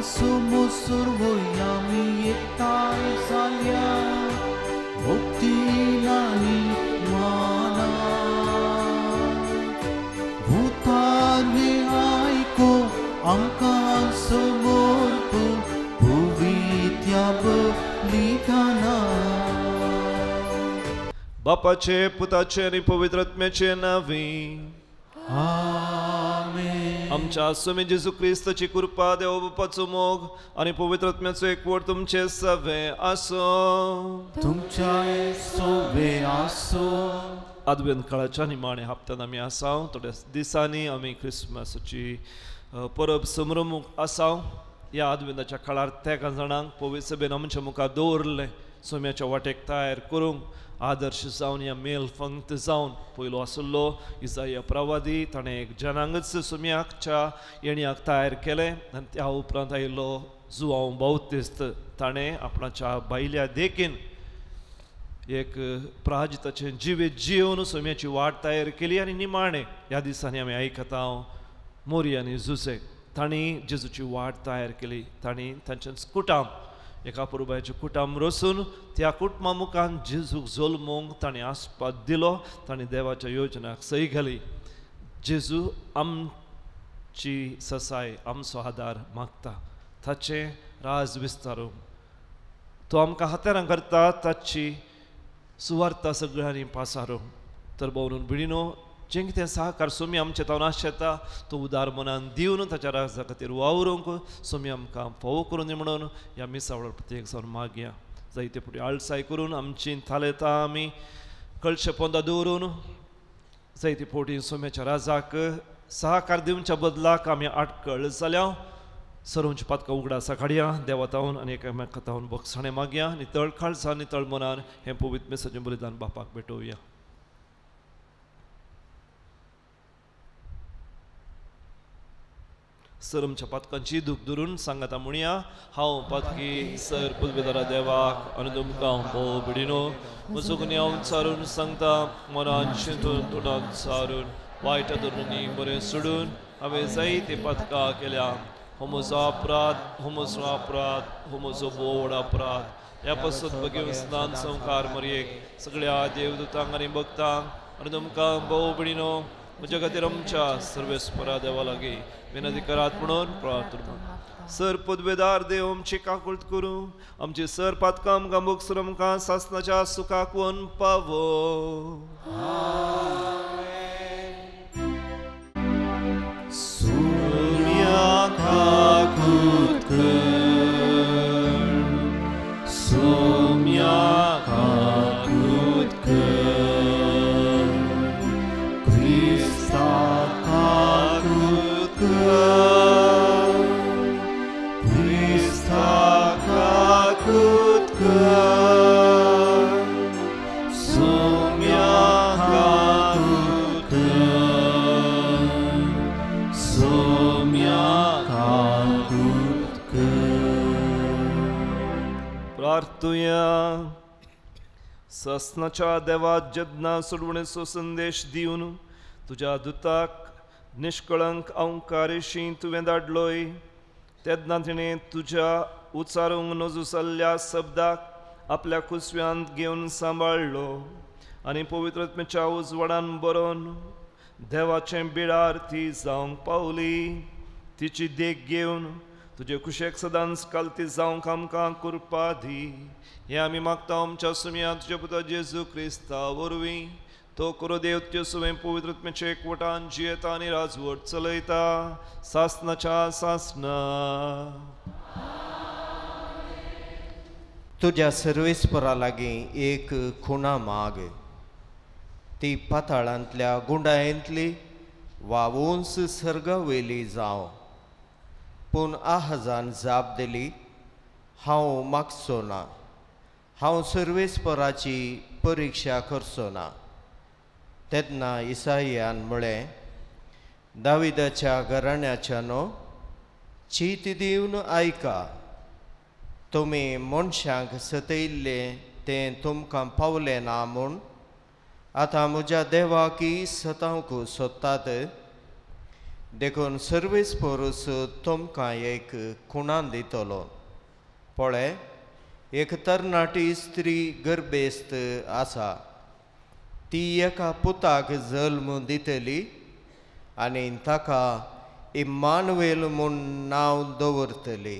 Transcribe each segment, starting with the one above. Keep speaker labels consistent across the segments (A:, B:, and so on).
A: सुमुसुर्वोयामी येताय साल्या मुक्तीलानी माना भूतार्वे आयको आमकां समोर भुवित्या बलिदाना
B: बापाचे पुताचे आणि पवित्र आत्म्याचे नावी
A: आमेन.
B: आमच्या स्वामी जेजू ख्रिस्ताची कृपा देव बापाचो मोग आणि पवित्र आत्म्याचो एकवट तुमचे सवे आसो
A: तुमच्या सोबे आसो.
B: आदवेंत काळाच्या निमाणे हप्त्यान आमी आसाव. थोड्या दिसांनी आमी क्रिस्मसाची परब समरमूक आसाव. ह्या आदवेंताच्या काळार त्या जाणांक पवित्र सभेन आमच्या मुखार दवरले सोम्याच्या वाटेक तयार करूंक आदर्श जावन या मेल पंक्त जावन पयलो आसलो इसाया प्रवादी ताणें एक जनांगच सोम्याच्या येण्याक तयार केलें आनी त्या उपरांत आयिल्लो जुआंव बावतिस्त ताणें आपणाच्या बायल्या देखीन एक प्राजिताचें जिवीत जिवन सोम्याची वाट तयार केली आनी निमाणें ह्या दिसांनी आमी आयकता मोरी आनी जुसे तांणी जेजूची वाट तयार केली. तांणी तांचें कुटाम एका पुरबायेचें कुटाम रचून त्या कुटुंबा मुखार जेजूक जल्मोवंक ताणें आस्पाद दिलो. ताणें देवाच्या योजनाक सई घाली. जेजू आमची ससाय आमचो आदार मागता. ताचें राज विस्तारूंक तो आमकां हातारां करता. ताची सुवार्ता सगळ्यांनी पासारूंक तर भोंवून भिडीनो जें कितें सहकार सोमी आमचे तावन आशेता तो उदार मनान दिवन ताच्या राजा खातीर वावरूंक सोमी आमकां फोव करून दी म्हणून ह्या मिसावळ प्रत्येक जावन मागया. जायते फावटी आळसाय करून आमची थालयता आमी कळशे पोंदा दवरून जायते फावटी सोम्याच्या राजाक सहकार दिवच्या बदलाक आमी आटकळ जाल्या. सर्वांची पातकां उगडा काडया देवा तावन आनी एकामेका तावन बक्षाणें मागया. नितळ काळजान नितळ मनान हें पवित्र मेसाचें बलिदान बापाक भेटोवया. सरमच्या पातकांची दूख धरून सांगाता म्हणया हांव पातकी सर पुलबेदारा देवाक आनी तुमकां भोव भिडिनो म्हजो गुन्हे हांव चारून सांगता मनान चिंतून तोंडान चारून वायटा धरून बरें सोडून हांवें जायते पातकां केल्या. हो म्हजो अपराध हो म्हजो बोड अपराध. ह्या पासून बगेव स्नान संवकार मरयेक सगळ्या देवदूतांक आनी भक्तांक आनी तुमकां भोव भिडिनो म्हज्या खातीर आमच्या सर्वेस्परा देवा लागीं विनंती करात म्हणून प्रार्थना. सर पदवेदार देव आमची काकुळट करूं आमची सर पातकां आमकां बक्षर आमकां सासनाच्या सुखाक वन पावो.
A: सोम्याक काकुळट कर सोम्याक काकुळट कर क्रिस्ताक काकुळट कर क्रिस्ताक काकुळट कर सोम्याक काकुळट कर सोम्याक काकुळट कर.
B: प्रार्थुया. ससनाच्या देवा जदना सोडवणेचो संदेश दिवन तुज्या दुताक निष्कळंक अवंकारेशी तुवें धाडलोय तेन्ना तिणें तुज्या उचारूंक नजो जाल्ल्या शब्दाक आपल्या कुसव्यांत घेवन सांबाळलो आनी पवित्र आत्म्याच्या उजवाडान बरोवन देवाचें बिडार ती जावंक पावली. तिची देख घेवन तुजे कुशेक सदांच कालती जावंक आमकां कृपा दी. हें आमी मागता आमच्या सुमया तुज्या पुता जेजू क्रिस्ता वरवीं. तो करो देव तुजे सुवें पवित्र आत्म्याचे एकवटान जियेता आनी राजवट चलयता सासनाच्या सासना.
C: तुज्या सर्वेस्परा लागीं एक खुणा माग. ती पाताळांतल्या गुंडायेंतली वा वंस सर्गा वयली जावं पूण आहजान जाप दिली हांव मागचो ना. हांव सर्वेस्पराची परिक्षा करचो ना. तेन्ना इसायान म्हळें दाविदाच्या घराण्याच्या न्हू चीत दिवन आयका. तुमी मनशांक सतयल्ले तें तुमकां पावलें ना म्हूण आतां म्हज्या देवाकी सतावंक सोदतात. देखून सर्वेस पोरूस तुमकां एक खुणान दितलो. पळय, एक तरणाटी स्त्री गर्भेस्त आसा. ती एका पुताक जल्म दितली आनी ताका इम्मानुएल म्हूण नांव दवरतली.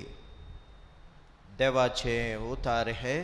C: देवाचें उतार हे.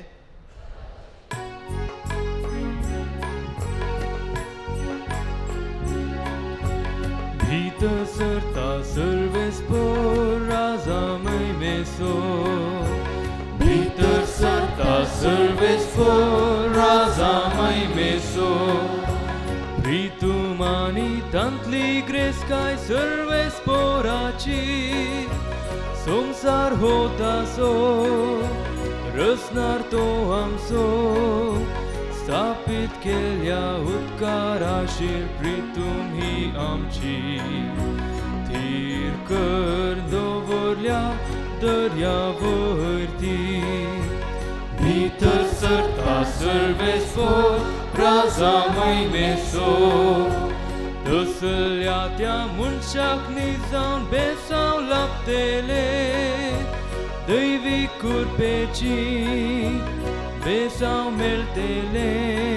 A: Vita serta serves por razamai meso. Vita serta serves por razamai meso. Pritumani tantli crescai serves poraci. Somsar hota so, răsnar to amso. Stapit kelia utkarashir pritum hi amchi. Tir căr dovorlia dăria vârti. Mită sărta sărves for raza mai meso. Dăsălia tea munșac nizan besau laptele. Dăi vicur peci besau meltele.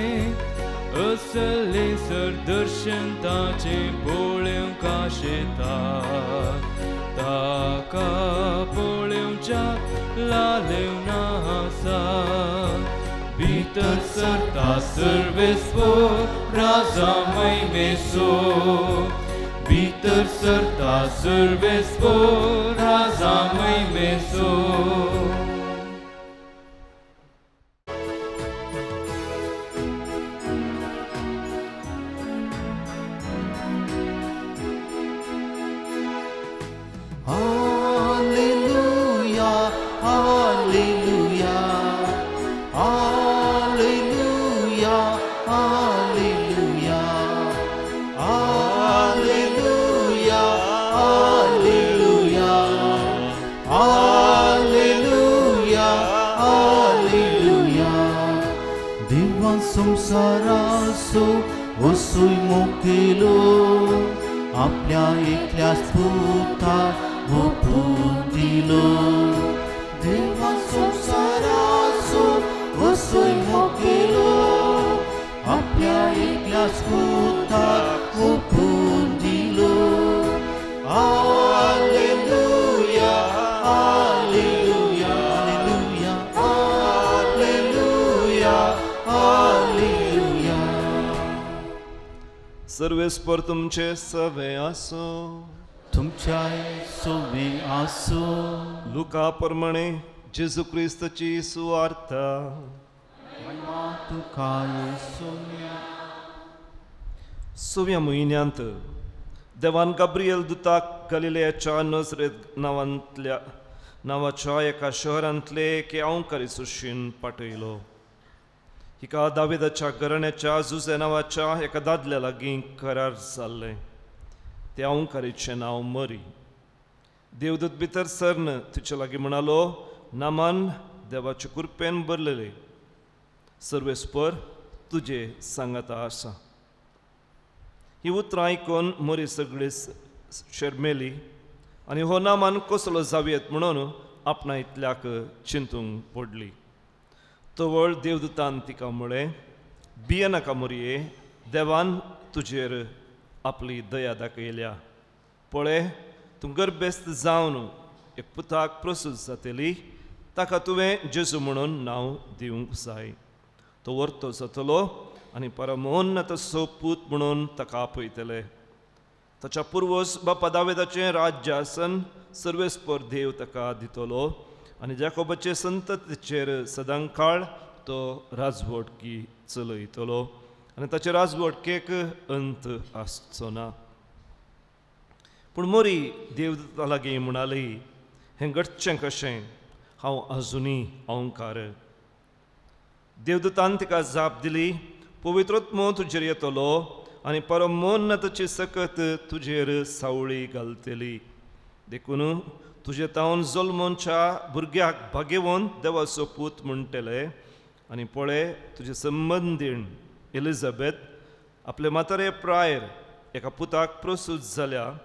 A: Asale sar darshan tache poleum kashetat. Taka poleum chak la leunasa. Bitar sarta serves for raza mai meso. Bitar sarta serves for raza mai meso.
D: संसारासो वसुय मोकेलो आपल्या एकल्याच पुताक ओपून दिलो. देवा संसारासो वसुय मोकेलो आपल्या एकल्याच पुताक ओपून दिलो. हालेलुया हालेलुया हालेलुया हालेलुया.
B: सर्वेस्पर तुमचे सवे आसो.
D: तुमच्या सोवे आसो.
B: लुका प्रमाणे जेजू क्रिस्ताची सुवार्ता.
D: तुका येसुया.
B: 6व्या म्हयन्यांत देवान गब्रियल दुताक गलिलेयाच्या नजरेत नांवाच्या एका शहरांतले एके औंकारी सुशीन पाठयलो. हिका दाविदाच्या घराण्याच्या जुजे नांवाच्या एका दादल्या लागीं करार जाल्लें. त्या औंकारीचें नांव मरी. देवदूत भितर सरन तिचे लागीं म्हणालो, नामान देवाचे कृपेन भरलेले, सर्वेस्पर तुजे सांगाता आसा. ही उतरां आयकून मरी सगळी शर्मेली आनी हो नामान कसलो जावेत म्हणून आपणा इतल्याक चिंतूंक पडली. तवळ देवदूतान तिका म्हळें, भिये नाका मरये, देवान तुजेर आपली दया दाखयल्या. पळय, तूं गर्भेस्त जावन एक पुताक प्रसूत जातली. ताका तुवें जेजू म्हणून नांव दिवंक जाय. तो वर्तो जातलो आनी परमोन्नत पूत म्हणून ताका आपयतले. ताच्या पुर्वज बापा दाविदाचें राज्य आसन सर्वेस्पर देव ताका दितलो आनी जाकोबाचे संततीचेर सदांकाळ तो राजवटकी चलयतलो आनी ताचे राजवटकेक अंत आसचो ना. पूण मरी देवदूता लागीं म्हणाली, हें घडचें कशें? हांव आजुनी औंकार. देवदूतान तिका जाप दिली, पवित्रोत्मो तुजेर येतलो आनी परमोन्नतची सकत तुजेर सावळी घालतली. देखून तुजे तावन जल्मोनच्या भुरग्याक भाग्यवन देवाचो पूत म्हणटले. आनी पळय, तुजे संबंदीण एलिझाबेथ आपले म्हातारे प्रायर एका पुताक प्रसूत जाल्या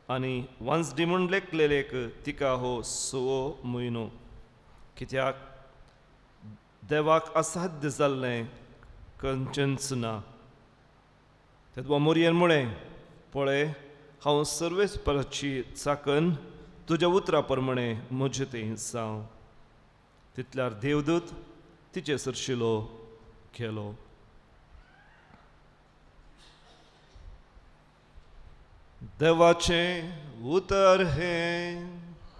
B: आनी वांसडी म्हूण लेखलेलेक तिका हो 6 म्हयनो, कित्याक देवाक असाध्य जाल्लें खंयचेंच ना. तेदवा मोरयेन म्हळें, पळय हांव सर्वेस्पराची चाकन तुज्या उतरा प्रमाणे म्हजे थंय जावं. तितल्यार देवदूत तिचे सरशिलो केलो. देवाचें उतर हें.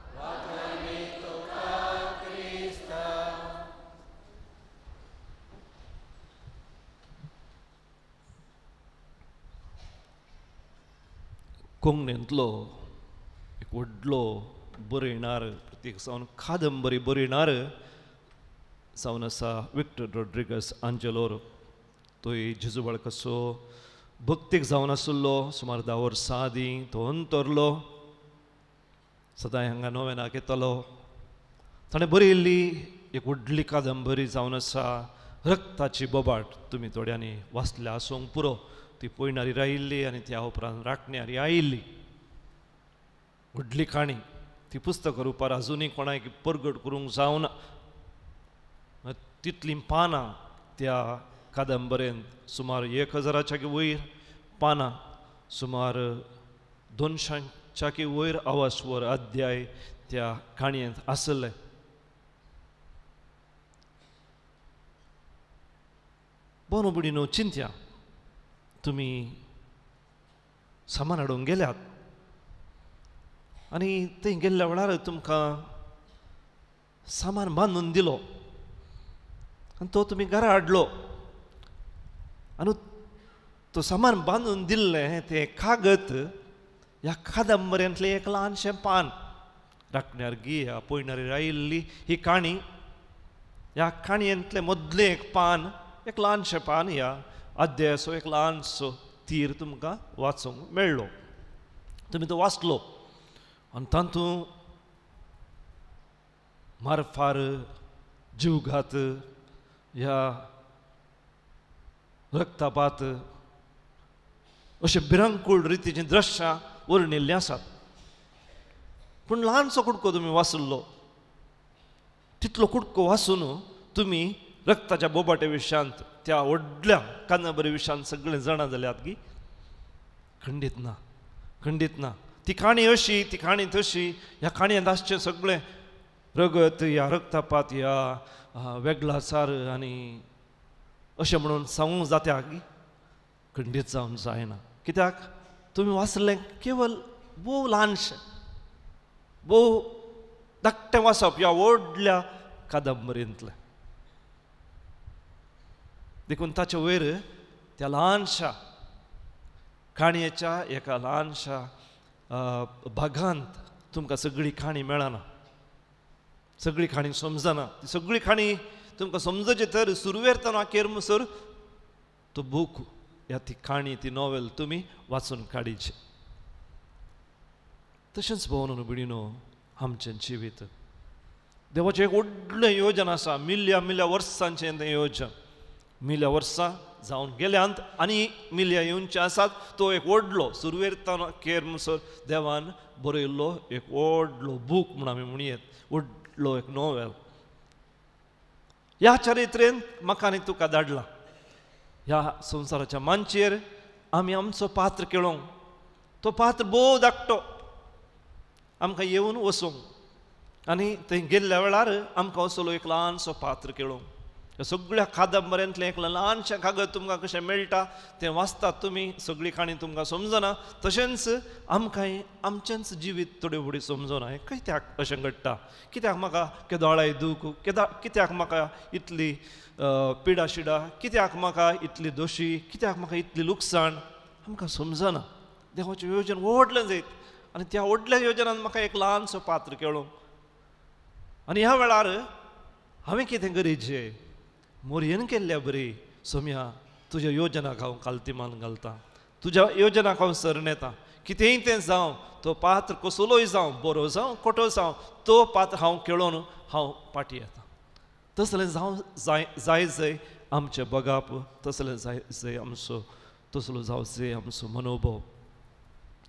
B: कोंकणींतलो एक व्हडलो बरयणार, प्रत्येक सावन कादंबरी बरयणार जावन आसा विक्टर रॉड्रिगस आंजेलोर. तोय जेजू बाळकाचो भक्तीक जावन आसलो सुमार 10 वर्सां आदीं. तो अंतरलो, सदांय हांगा नोवेनाक येतालो. ताणें बरयल्ली एक व्हडली कादंबरी जावन आसा रक्ताची बोबाट. तुमी थोड्यांनी वाचल्या आसूंक पुरो. ती पयणारी रायिल्ली आनी त्या उपरांत राखण्यारी आयिल्ली व्हडली काणी. ती पुस्तक रुपार आजुनूय कोणाक परगट करूंक जावना. तितलीं पानां त्या कादंबरेंत, सुमार 1000च्या वयर पानां, सुमार 200च्या वयर आवासवर अध्याय त्या काणयेंत आसले. बोनो बुडीनो चिंत्या, तुमी सामान हाडूंक गेल्यात आनी थंय गेल्ल्या वेळार तुमकां सामान बांदून दिलो आनी तो तुमी घरा हाडलो. आनी तो सामान बांदून दिल्लें तें कागद ह्या कादंबऱ्यांतलें एक ल्हानशें पान. राखण्यार गिया पयणारी रायिल्ली ही काणी, ह्या काणयेंतलें मदलें एक पान, एक ल्हानशें पान. ह्या अध्यायाचो एक ल्हानसो तीर तुमकां वाचूंक मेळ्ळो. तुमी तो वाचलो आनी तातूंत मारफार, जीवघात, ह्या रक्तपात अशें भिरांकूळ रितीचीं दृश्यां वर्णिल्लीं आसात. पूण ल्हानसो कुडको तुमी वाचल्लो. तितलो कुडको वाचून तुमी रक्ताच्या बोबाटे विशयांत, त्या व्हडल्या कादंबरी विशयांत सगळें जाणा जाल्यात की? खंडीत ना, खंडीत ना. ती काणी अशी, ती काणी तशी. ह्या काणयेंत आसचें सगळें रगत, ह्या रक्तपात, ह्या वेगळाचार आनी अशें म्हणून सांगूंक जाता की? खंडीत जावन जायना. कित्याक तुमी वाचलें केवळ भोव ल्हानशें, भोव धाकटें वाचप ह्या व्हडल्या कादंबरींतलें. देखून ताचे वयर त्या ल्हानशा काणयेच्या एका ल्हानशा भागांत तुमकां सगळी काणी मेळना, सगळी काणी समजना. ती सगळी काणी तुमकां समजचे तर सुरवेरतना अखेर म्हणसर तो बूक, ह्या ती काणी, ती नॉवेल तुमी वाचून काडीचे. तशेंच भोवन बिडिनो आमचें जिवीत. देवाचें एक व्हडलें योजन आसा. मिल्या वर्सांचें तें योजन. मिल्या वर्सां जावन गेल्यांत आनी मिल्या येवचे आसात. तो एक व्हडलो सुरवेरतना अखेर म्हणसर देवान बरयल्लो एक व्हडलो बूक म्हूण आमी म्हणयेत, व्हडलो एक नॉवेल. ह्या चरित्रेन म्हाका आनी तुका धाडला. ह्या संवसाराच्या मांचेर आमी आमचो पात्र केळोवंक. तो पात्र भोव धाकटो, आमकां येवन वचोंक. आनी थंय गेल्ल्या वेळार आमकां असलो एक ल्हानसो पात्र केळोवंक. ह्या सगळ्या कादंबऱ्यांतलें एक ल्हानशें कागद तुमकां कशें मेळटा तें वाचतात तुमी, सगळी काणी तुमकां समजना. तशेंच आमकांय आमचेंच जिवीत थोडें फुडें समजना. हें कित्याक अशें घडटा? कित्याक म्हाका केदोळाय दूख? कित्याक म्हाका इतली पिडा शिडा? कित्याक म्हाका इतली दोशी? कित्याक म्हाका इतली लुकसाण? आमकां समजना. देवाचें योजन व्हडलें जायत आनी त्या व्हडल्या योजनांत म्हाका एक ल्हानसो पात्र केळोवंक. आनी ह्या वेळार हांवें कितें गरजेचें? मोरयेन केल्ल्या बरी सोम्या, तुज्या योजनाक हांव काल्तिमान घालतां, तुज्या योजनाक हांव सरण येतां. कितेंय तें जावं, तो पात्र कसलोय जावं, बरो जावं खोटो जावं, तो पात्र हांव केळोवन हांव फाटीं येतां. तसलें जावं जाय जंय आमचें बगाप, तसलें जाय जंय आमचो, तसलो जावं जंय आमचो मनोभव.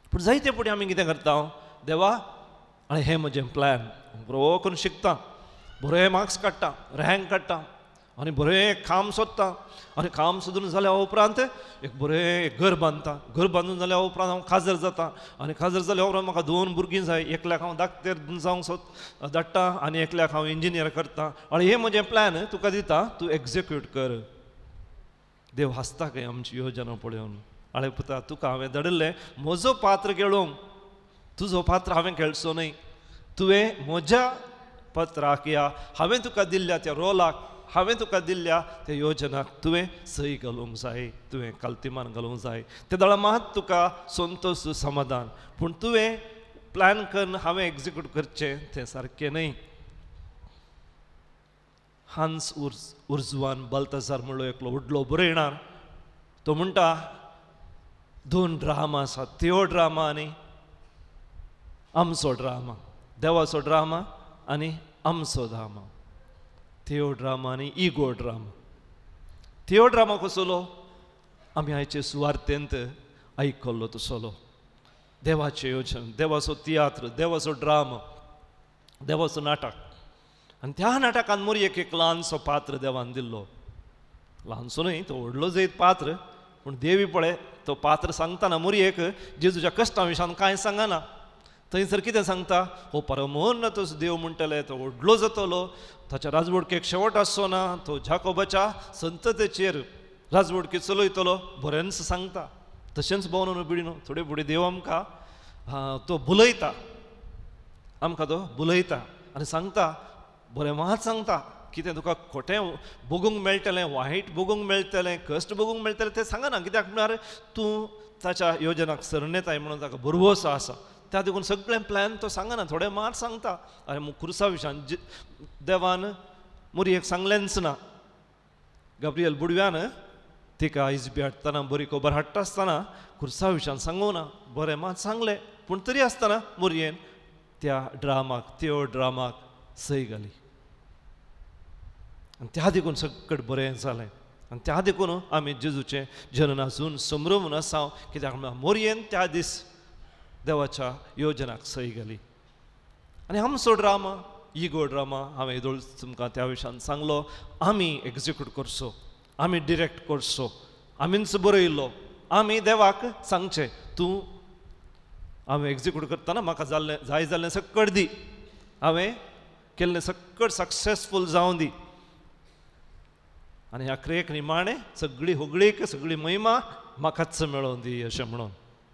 B: पूण जायते फुडें आमी कितें करता देवा आनी हें म्हजें प्लॅन बरो करून शिकता बरे मार्क्स काडटा रँक काडटा आनी बरें काम सोदता आनी काम सोदून जाल्या उपरांत एक बरें घर बांदता घर बांदून जाल्या उपरांत हांव खाजर जाता आनी खाजर जाल्या उपरांत म्हाका 2 भुरगीं जाय एकल्याक हांव धाकटेर जावंक धाडटा आनी एकल्याक हांव इंजिनियर करता आनी हें म्हजें प्लॅन तुका दिता तूं एग्जिक्यूट कर देव हांसता खंय आमची योजना पळोवन आळे पुता तुका हांवें धाडिल्लें म्हजो पात्र खेळोवंक तुजो पात्र हांवें खेळचो न्हय तुवें म्हज्या पात्राक या हांवें तुका दिल्ल्या त्या रोलाक हांवें तुका दिल्ल्या त्या योजनाक तुवें सही घालूंक जाय तुवें काल्तिमान घालूंक जाय ते दळा मात तुका संतोश समाधान पूण तुवें प्लॅन करून हांवें एग्जिक्यूट करचें तें सारकें न्हय हांस उर्जुवान बाल्ताजार म्हणलो एकलो व्हडलो बरयणार तो म्हणटा 2 ड्रामा आसात त्यो ड्रामा आनी आमचो ड्रामा देवाचो ड्रामा आनी आमचो ड्रामा त्यो ड्रामा आनी इगो ड्रामा त्यो ड्रामा कसलो आमी आयचे सुवार्थेंत आयकल्लो तसलो देवाचें योजन देवाचो तियात्र देवाचो ड्रामा देवाचो नाटक आनी त्या नाटकांत मोरी एक ल्हानसो पात्र देवान दिल्लो ल्हानसो न्हय तो व्हडलो जैत पात्र पूण देवी पळय तो पात्र सांगतना मोरी एक जेजूच्या कश्टां विशयान कांय सांगना थंयसर कितें सांगता हो परमोन्नत देव म्हणटले तो व्हडलो जातलो ताच्या राजवडकेक शेवट आसचो ना तो जाकोबाच्या संततेचेर राजवडकी चलयतलो बरेंच सांगता तशेंच भोंवून बिडिनो थोडे फुडें देव आमकां तो बुलयता आमकां तो बुलयता आनी सांगता बरें मात सांगता कितें तुका खोटें बगूंक मेळटलें वायट बगूंक मेळटलें कश्ट बगूंक मेळटलें तें सांगना कित्याक म्हळ्यार तूं ताच्या योजनाक सरण येताय म्हणून ताका भरवोसो आसा त्या देखून सगळें प्लॅन तो सांगना थोडे मात सांगता अरे क्रुसा विशयान देवान मोरयेक सांगलेंच ना गब्रियल बुडव्यान तिका आयज हाडटना बरी खबर हाडटा आसतना क्रुसा विशयान सांगूं ना बरें मात सांगलें पूण तरी आसतना मोरयेन त्या ड्रामाक सय घाली आनी त्या देखून सगळें बरें जालें आनी त्या देखून आमी जेजूचें जननासून संभ्रमून आसा कित्याक मोरयेन त्या दीस देवाच्या योजनाक सही घाली आनी आमचो ड्रामा इगो ड्रामा हांवें येदोळ तुमकां त्या विशयान सांगलो आमी एग्जिक्यूट करचो आमी डिरेक्ट करचो आमीच बरयल्लो आमी देवाक सांगचें तूं हांवें एग्जिक्यूट करतना म्हाका जाय जाल्लें सक्कड दी हांवें केल्लें सक्कड सक्सेसफूल जावं दी आनी ह्या क्रियेक निमाणें सगळी होगळीक सगळी महिमा म्हाकाच मेळोवन दी अशें म्हणून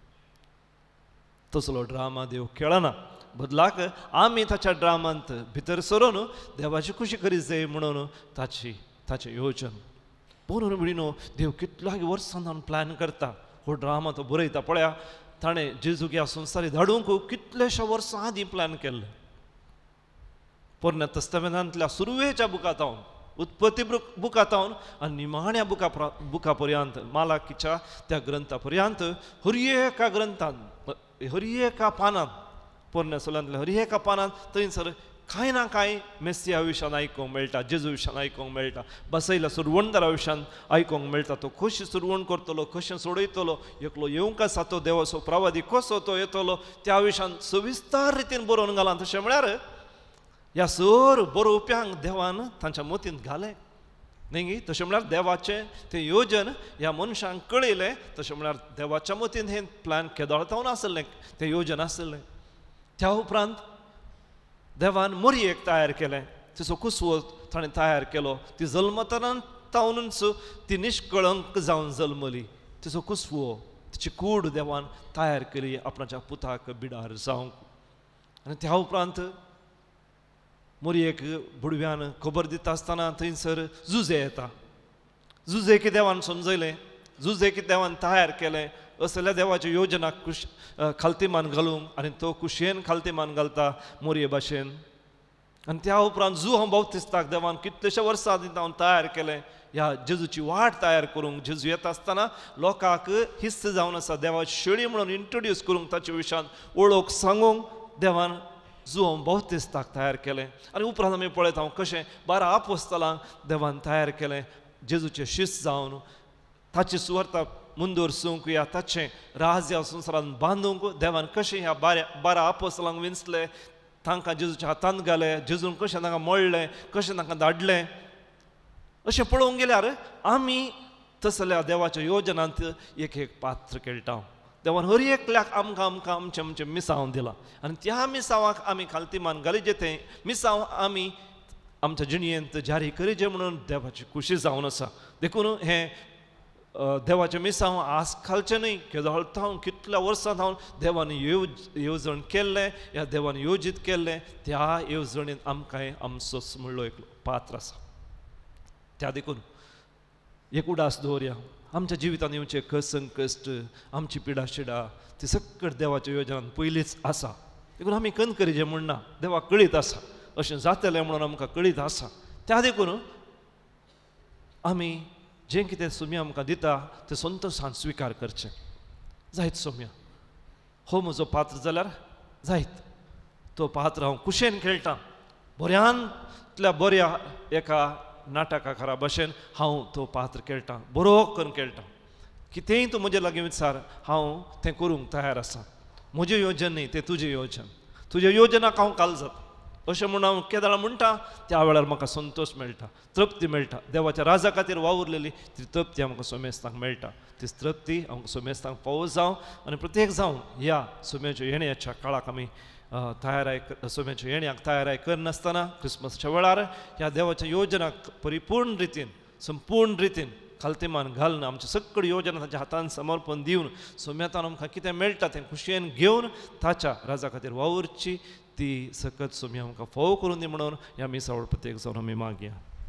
B: तसलो ड्रामा देव खेळना बदलाक आमी ताच्या ड्रामांत भितर सरून देवाची खुशी करीत जाय म्हणून ताचें योजन पळोवन बिडिनो देव कितल्याय वर्सां प्लॅन करता हो ड्रामा तो बरयता पळया ताणें जेजूक ह्या संवसारी धाडूंक कितलेशा वर्सां आदीं प्लॅन केल्लें पोरण्या तस्तामेदांतल्या सुरवेच्या बुकांतावन उत्पत्ती बुकांतावन आनी निमाण्या बुका पर्यंत मालाकीच्या त्या ग्रंथा पर्यंत हर एका ग्रंथांत हर एका पानांत पोरण्या सोलांतल्या हर एका पानांत थंयसर कांय ना कांय मेस्सिया विशयान आयकूंक मेळटा जेजू विशयान आयकूंक मेळटा बसयल्या सुरवणदारा विशयान आयकूंक मेळटा तो कशी सुरवण करतलो कशें सोडयतलो एकलो येवंक आसा तो देवाचो प्रवादी कसो तो येतलो त्या विशयान सविस्तार रितीन बरोवन घाला तशें म्हळ्यार ह्या सर बरोवप्यांक देवान तांच्या मतींत घालें न्ही तशें म्हळ्यार देवाचें तें योजन ह्या मनशांक कळयलें तशें म्हळ्यार देवाच्या मतींत हें प्लॅन केदोळतावन आसलें तें योजन आसलें त्या उपरांत देवान मोरयेक तयार केलें तिचो कुसवो ताणें तयार केलो ती जल्मतनांतावनूच ती निश्कळंक जावन जल्मली तिचो कुसवो तिची कूड देवान तयार केली आपणाच्या पुताक बिडार जावंक आनी त्या उपरांत मोरयेक बुडव्यान खबर दिता आसतना थंयसर जुजे येता जुजे कितें देवान समजयलें जुजे कितें देवान तयार केलें असल्या देवाच्या योजनाक खालतीमान घालूंक आनी तो कुशेन खालतीमान घालता मोरये भाशेन आनी त्या उपरांत जू हांव बावतिस्ताक देवान कितलेशे वर्सां आदीं हांव तयार केलें ह्या जेजूची वाट तयार करूंक जेजू येता आसतना लोकांक हिस्त जावन आसा देवाची शेळी म्हणून इंट्रोड्यूस करूंक ताच्या विशयान वळख सांगूंक देवान जुवांव बावतिस्ताक तयार केलें आनी उपरांत आमी पळयता हांव कशें 12 आपोस्तलांक देवान तयार केलें जेजूचें शिश्य जावन ताची सुवार्ता मुंदोरसूंक या ताचें राज ह्या संवसारान बांदूंक देवान कशें ह्या बारा आपोस्तलांक विंचलें, तांकां जेजूच्या हातांत घालें, जेजून कशें तांकां मोडलें, कशें तांकां धाडलें, अशें पळोवंक गेल्यार आमी तसल्या देवाच्या योजनांत एक एक पात्र खेळटा. देवान हर एकल्याक आमकां आमकां आमचें आमचें मिसांव दिलां आनी त्या मिसांवाक आमी खालतीमान घालीचे तें मिसांव आमी आमच्या जिणयेंत जारी करीचें म्हणून देवाची खुशी जावन आसा. देखून हें देवाचें मिसांव आज घालचें न्हय, केदोळ थावन कितल्या वर्सां थावन देवान येवजण केल्लें, ह्या देवान योजीत केल्लें, त्या येवजणेंत आमकां आमचोच म्हणलो एक पात्र आसा. त्या देखून एक उडास दवरया, आमच्या जिवितांत येवचे संकश्ट, आमची पिडा शिडा ती सकट देवाच्या योजनांत पयलींच आसा. देखून आमी कणकरीचें म्हणना, देवाक कळीत आसा अशें जातलें म्हणून आमकां कळीत आसा. त्या देखून आमी जें कितें सुमी आमकां दिता तें संतोशान स्विकार करचें. जायत सोम्या, हो म्हजो पात्र जाल्यार जायत, तो पात्र हांव कुशेन खेळटां, बऱ्यांतल्या बऱ्या एका नाटकाकारा भशेन हांव तो पात्र खेळटां, बरो करून खेळटां. कितेंय तूं म्हजे लागीं विचार, हांव तें करूंक तयार आसा. म्हजें योजन न्ही, तें तुजें योजन, तुज्या योजनाक हांव काळजात अशें म्हूण हांव केदाळ म्हणटा. त्या वेळार म्हाका संतोश मेळटा, तृप्ती मेळटा. देवाच्या राजा खातीर वावुरलेली ती तृप्ती आमकां सोमेस्तांक मेळटा. ती तृप्ती आमकां सोमेस्तांक पावो जावं आनी प्रत्येक जावन ह्या सोम्याच्या येण्याच्या काळाक आमी तयाराय सोम्याच्या येण्याक तयाराय करनासतना क्रिसमसाच्या वेळार ह्या देवाच्या योजनाक परिपूर्ण रितीन संपूर्ण रितीन खालतीमान घालून आमच्या सकड योजना ताच्या हातान समर्पण दिवन सोम्यातान आमकां कितें मेळटा तें खुशयेन घेवन ताच्या राजा खातीर वावुरची ती सकत सोमी आमकां फोव करून दी म्हणून ह्या मिसावळ प्रत्येक जावन आमी मागया.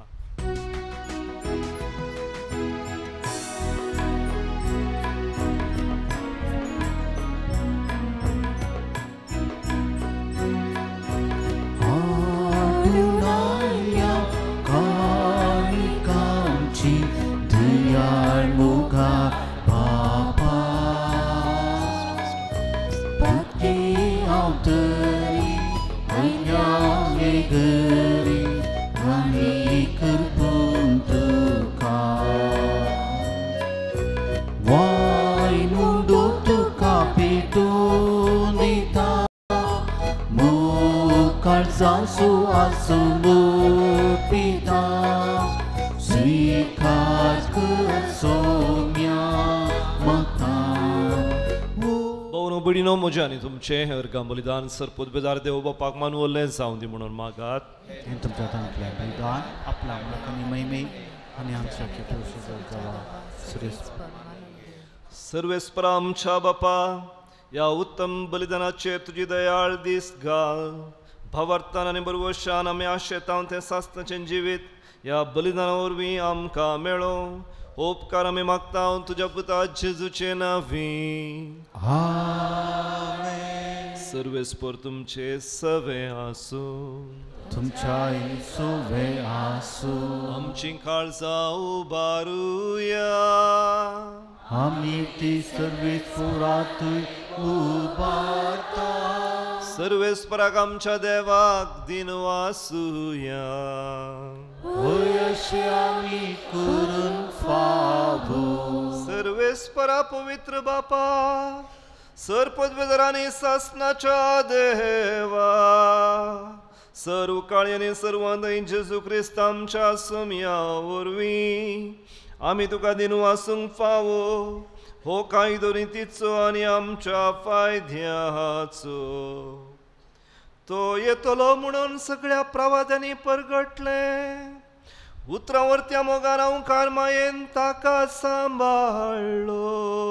D: Zasu asumupita swikat kusomya mata.
B: भावनो बडिनो म्हजे आनी तुमचे अर्गां बलिदान सरपोत बेजार देव बापाक मानवलें जावं दी म्हणून मागात.
D: हे तुमच्या तंतल्या बलिदान आपला मुखानी महिमे आणि आमच्या केटोशीचा श्रेष्ठ
B: सर्वेस्परा आमच्या बापा, या उत्तम बलिदानाचेर तुजी दयाळ दीस घाल. भावार्थान आनी बरवशान आमी आशेतां तें सासणाचें जिवीत ह्या बलिदाना वरवीं आमकां मेळो. उपकार आमी मागता तुज्या पुता जेजूचे नांवी.
D: आमेन.
B: सर्वेस्पर तुमचे सवे आसूं,
D: तुमच्या सोवे आसूं.
B: आमची काळजां उबारुया,
D: आमी ती सर्वेस्परात उबारता.
B: सर्वेस्पराक आमच्या देवाक दिन वासुया.
D: होय अशें आमी करून फावो.
B: सर्वेस्परा पवित्र बापा, सरपदवेदरांनी सासणाच्या देवा, सर्व काळी आनी सर्वांतय जेजू क्रिस्त आमच्या सोम्या वरवीं आमी तुका दिन वासूंक फावो. हो कायदो नितीचो आनी आमच्या फायद्याचो. तो येतलो म्हणून सगळ्या प्रवाद्यांनी परगटले. उतरावरत्या मोगान हांव कारमायेन ताका सांबाळलो.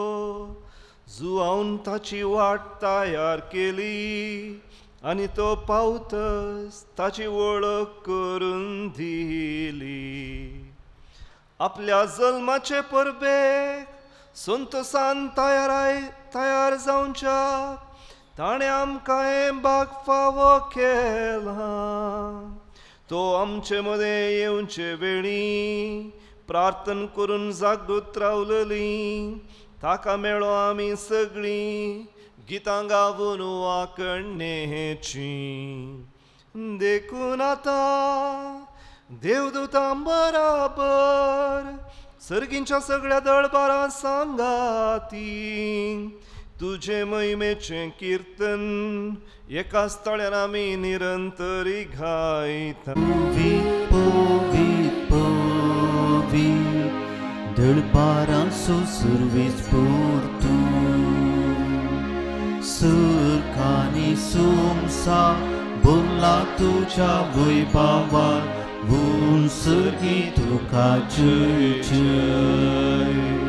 B: जुआवन ताची वाट तयार केली आनी तो पावतच ताची वळख करून दिली. आपल्या जल्माचे परबेक संतोसान तयार जावच्या ताणें आमकां हें भाग फावो केला. तो आमचे मदें येवचे वेळी प्रार्थना करून जागृत रावलेली. ताका मेळो आमी सगळीं गितां गावून वाकणेची. देखून आतां देवदूतां बराबर सर्गींच्या सगळ्या दळबारां सांगाती तुझे महिमेचे कीर्तन एकाच तळ्यान आमी निरंतरी गायता.
D: दळबारांचो सर्वेच परतू सरकानी सोमसा बोलला तुझ्या वैभवान गुण सर्गी तुका जय जय.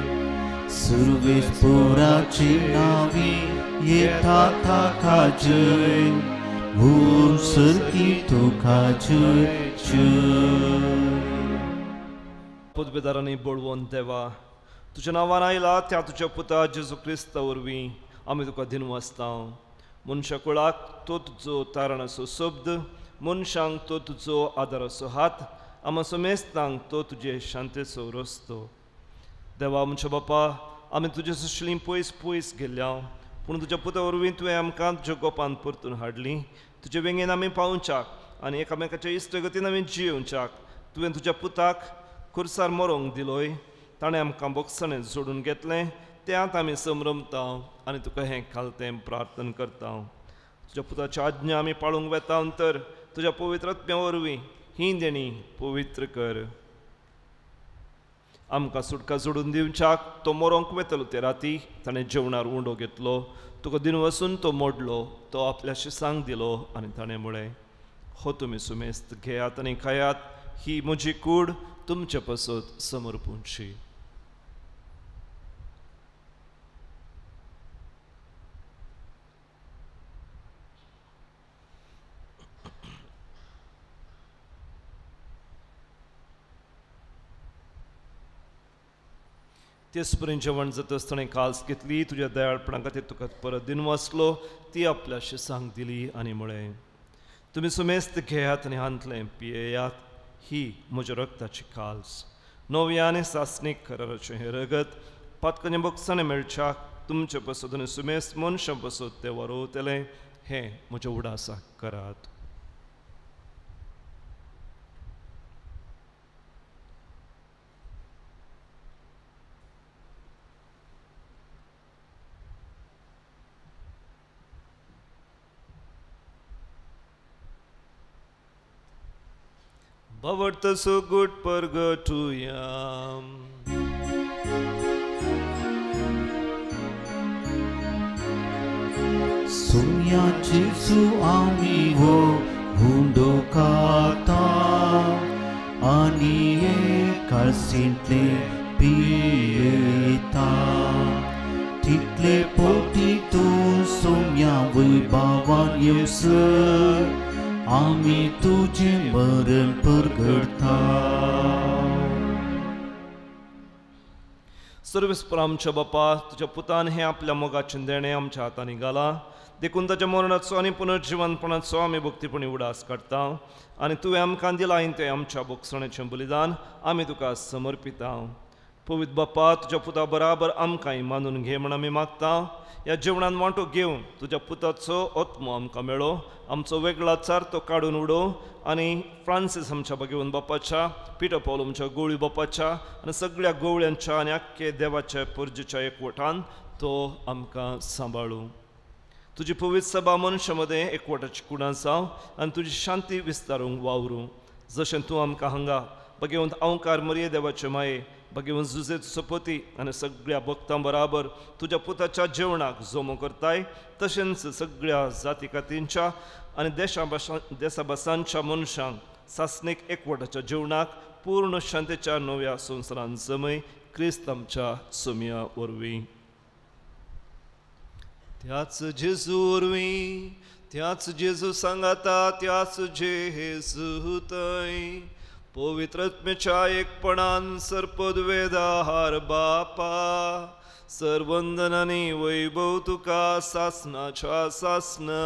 D: सर्वेस्पराची नावी येता ताका जय गुण सर्गी तुका जय जय.
B: पुतबेदारांनी बोळवोन देवा तुझ्या नांवान आयला त्या तुझ्या पुता जेजू क्रिस्ता वरवीं आमी तुका दिनवासता. मनशा कुळाक तो तुजो तारणाचो शब्द, मनशांक तो तुजो आदाराचो हात, आमाचो मेस्तांक तो तुजे शांतेचो रस्तो. देवा आमच्या बापा आमी तुजे सुशलीं पयस पयस गेल्या पूण तुज्या पुता वरवीं तुवें आमकां तुज्या गोपान परतून हाडलीं. तुजे वेंगेन आमी पावच्याक आनी एकामेकाच्या इश्टगतीन आमी जियोवच्याक तुवें तुज्या पुताक खुर्सार मरोंक दिलोय. ताणें आमकां बोगसणें जोडून घेतलें त्यात आमी समरमता आनी तुका हें घालतें प्रार्थना करता. तुज्या पुताची आज्ञा आमी पाळूंक वेता तर तुज्या पवित्र आत्म्या वरवीं ही देणी पवित्र कर. आमकां सुटका जोडून दिवच्याक तो मरोंक वेतलो ते राती ताणें जेवणार उंडो घेतलो. तुका दिन वचून तो मोडलो, तो आपल्या शिसांक दिलो आनी ताणें म्हळें हो तुमी सुमेस्त घेयात आनी खायात, ही म्हजी कूड तुमचे पसत समर्पूंची. तेचपर्यंत जेवण जाता आसतना काल्स घेतली, तुज्या दयाळपणा खातीर तुका परत दिन वाचलो, ती आपल्या शिसांक दिली आनी म्हळें तुमी सुमेस्त घेयात आनी हांतलें पियेयात, ही म्हज्या रगताची काल्स. नव्या आनी सासणीक कराराचें हें रगत पातकाचें बगसणें मेळच्याक तुमचे पसत आनी सुमेस्त मनशां पसत तें वारोवतलें, हें म्हज्या उडासाक करात. Bavarta so good purgatoryam.
D: Sumya Jesu ami ho hundo kata ani kalsintle pieta title poti tu sumya vibhavan yemse आम्ही तुझे मरण परगडता.
B: सर्वेस्पर आमच्या बापा तुझ्या पुतान हें आपल्या मोगाचें देणें आमच्या हातांनी घाला. देखून ताच्या मरणाचो आनी पुनर्जिवनपणाचो आमी भक्तीपणी उडास काडटा आनी तुवें आमकां दिलां तें आमच्या बोगसणेचें बलिदान आमी तुका समर्पिता. पवित्र बापा तुज्या पुता बराबर आमकांय मानून घे म्हण आमी मागता. ह्या जेवणान वांटो घेवन तुज्या पुताचो आत्मो आमकां मेळो, आमचो वेगळा चार्तो काडून उडोव आनी फ्रांसीस आमच्या भगिवन बापाच्या, पिटर पॉल आमच्या गोळी बापाच्या आनी सगळ्या गोवळ्यांच्या आनी आख्खे देवाच्या परजेच्या एकवटान तो आमकां सांबाळूं. तुजी पवित्र सभा मनशां मदें एकवटाची कुडां जावं आनी तुजी शांती विस्तारूंक वावरूं. जशें तूं आमकां हांगा भगिवन अवंकार मरिये देवाचे माये, भगिवन जुजेचो सपती आनी सगळ्या भक्तां बराबर तुज्या पुताच्या जेवणाक जोमो करताय, तशेंच सगळ्या जाती खातींच्या आनी देशाभासांच्या मनशांक सासणीक एकवटाच्या जेवणाक पूर्ण शांतेच्या नव्या संवसारांत जमय, क्रिस्त आमच्या सुमया वरवीं. त्याच जेजू वरवीं, त्याच जेजू सांगाता, त्याच जेजू थंय पवित्र आत्म्याच्या एकपणान सरपद वेदाहार बापा, सर्वंदनांनी वैभव तुका सासणाच्या सासना.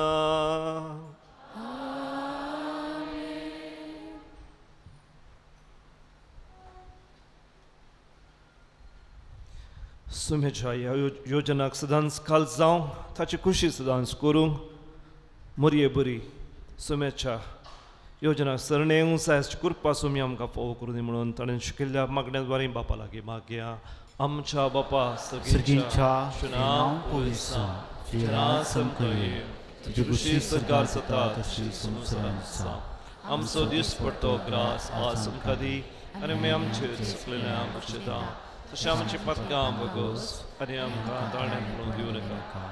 B: सुमेच्या ह्या योजनाक सदांच खाल जावं, ताची खुशी सदांच करूंक मरये बरी सुमेच्या योजना सरणे सायज करपा सोमी आमकां फोव करूं दी म्हणून ताणें शिकयल्ल्या मागण्यांद्वारे बापा लागीं मागया. आमच्या बापा
D: सर्गींच्या
B: नांव
D: पोविसा
B: जिना समकये तुजी खुशी सरकार जाता तशी संवसारांत आसा. आमचो दीस पडतो ग्रास आज आमकां दी आनी आमी आमचेर चुकलेल्या बक्षिता तशें आमची पातकां भोगोस आनी आमकां ताळ्यान पडूंक दिवं नाका.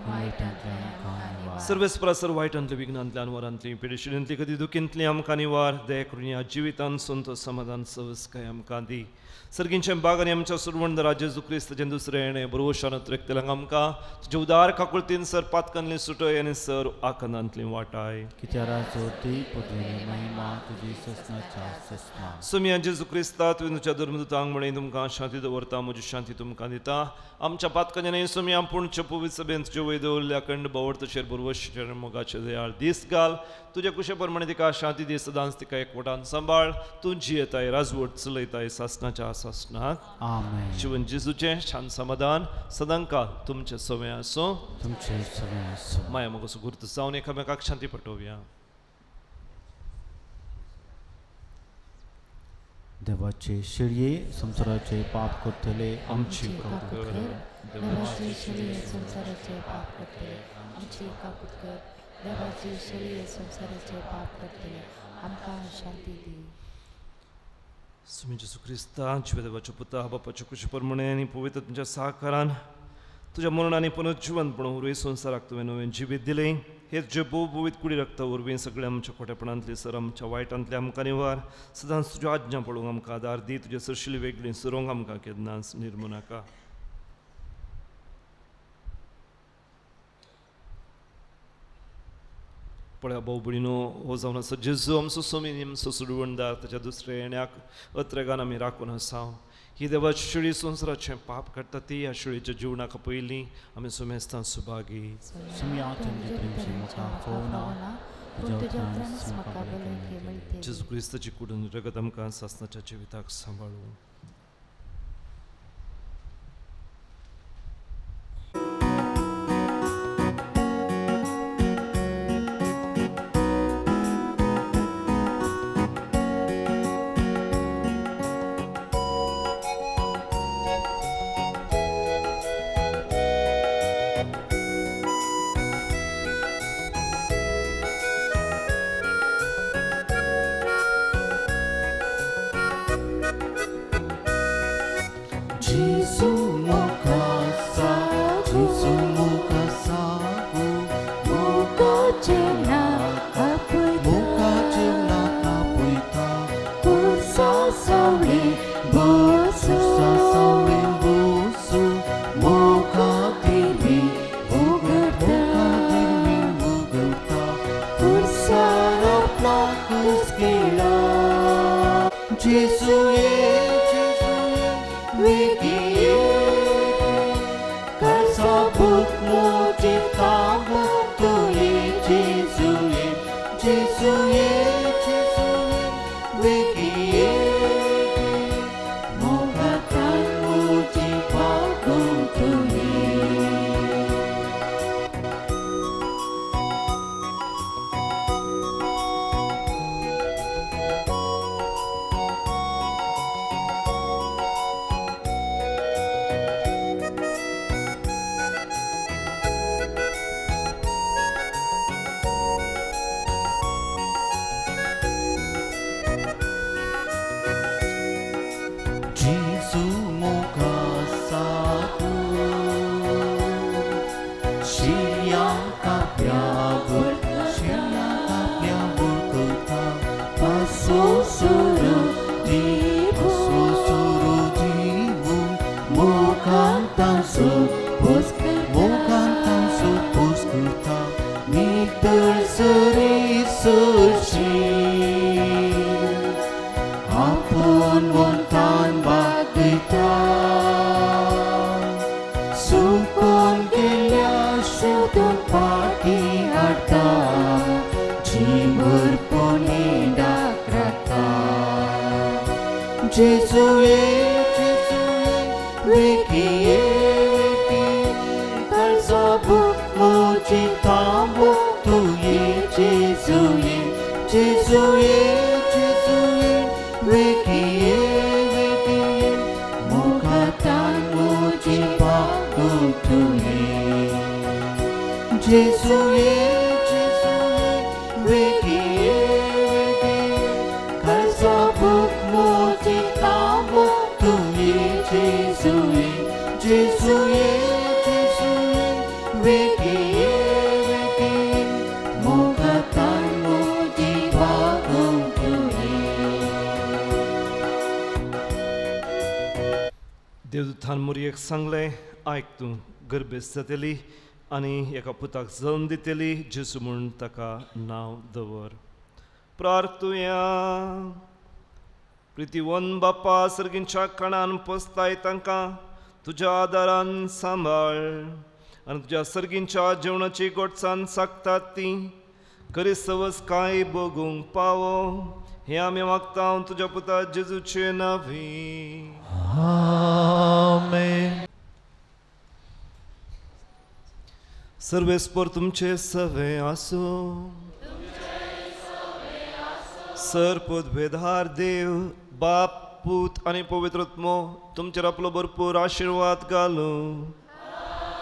B: सर्वेस्परा सर्व वायटांतली विघ्नांतल्यान वरांतली पिडेशिडेंतली कधी दुखींतली आमकां निवार दया करून ह्या जिवितांत संतोष समाधान सवस्काय आमकां दी. सर्गींचे बाग आनी आमच्या सुरवंद राज्य क्रिस्ताचें दुसरें येणें बरोवशान त्रेकतल्यांक आमकां तुजे उदार काकुळतीन सर पातकांतली सुटय आनी सर आखंदांतली वाटाय.
D: कित्याक जोती पदवी महिमा तुजी ससनाच्या ससना.
B: सुमिया जेजू क्रिस्ता तुवें तुज्या धर्मदुतांक म्हणून तुमकां शांती दवरता म्हजी शांती तुमकां दिता. आमच्या पातकांचे न्हय सुमिया पूण पवित्र सभेंत तुजे वय दवरल्या अखंड बावड तशें बरोवशेचेर मोगाचे दयाळ दीस घाल. तुज्या कुशे प्रमाणे तिका शांती दी सदांच तिका एकवटान सांबाळ. तूं जियेताय राजवट चलयताय सासनाच्या सासनाक
D: आमेन.
B: जीवन जेजूचें शांत समाधान सदां काल तुमचे सवय आसूं.
D: तुमचे सवय आसूं.
B: माया मोगोचो गुर्त जावन एकामेकाक शांती पटोवया.
D: देवाचे शिळये संसाराचे पाप करतले
B: आमची
E: देवाची शिळये संसाराचे पाप करतले आमची काकूट कर. देवाची शिळये संसाराचे पाप करतले आमकां शांती दी.
B: सुमी जेजू क्रिस्ता जिवे देवाच्या पुता बापाच्या कुशे प्रमाणे आनी पवित्र तुमच्या सहकारान तुज्या मरण आनी पुनर्जीवनपण उरवी संवसाराक तुवें नवें जिवीत दिलें. हे जे भोवभोवीत कुडी रक्ता उरवी सगळ्या आमच्या खोटेपणांतली सर आमच्या वायटांतले आमकां निवार. सदांच तुज्यो आज्ञा पळोवंक आमकां आदार दी. तुजे सरशिली वेगळी सरोंक आमकां केन्नाच निर्मू नाका. पळया भाऊ भयणीनो हो जावन आसा जेजू आमचो सोमी आमचो सुडवणदार ताच्या दुसऱ्या येण्याक अत्रेगान आमी राखून आसा. ही देवाची शिळी संवसाराचें पाप काडटा ती ह्या शिळेच्या जिवनाका पयलीं आमी सोमेस्तां सुभागी. जेजू क्रिस्ताची कुडून रगत आमकां सासनाच्या जिविताक सांबाळूं.
D: जेजुये जेजुये वेकिये वेकिये मुखातान मुझे बागुं तुये जेजुये जेजुये वेकिये वेकिये kalsabuk मुझे ताबो तुये जेजुये जेजुये जेजुये वेकिये वेकिये मुखातान मुझे बागुं तुये
B: देवदूतान मुरयेक सांगलें आयक तूं गर्भेस्त जातली आनी एका पुताक जल्म दितली जेजू म्हूण ताका नांव दवर. प्रार्थुया. प्रितीवन बाप्पा सर्गींच्या कणान पोसताय तांकां तुज्या आदारान सांबाळ आनी तुज्या सर्गींच्या जेवणाची गोडसाण सागतात ती करिसवस कांय भोगूंक पावो हें आमी मागता तुज्या पुता जेजूचे नांवी.
D: आमेन.
B: सर्वेस्पर तुमचे सवे आसो. सर्पद्वेधार देव बाप पूत आनी पवित्रत्मो तुमचेर आपलो भरपूर आशिर्वाद घालूं.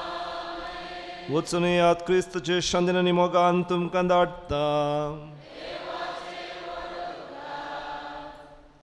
B: वचून यात क्रिस्तचे शांतीन आनी मोगान तुमकां धाडटा.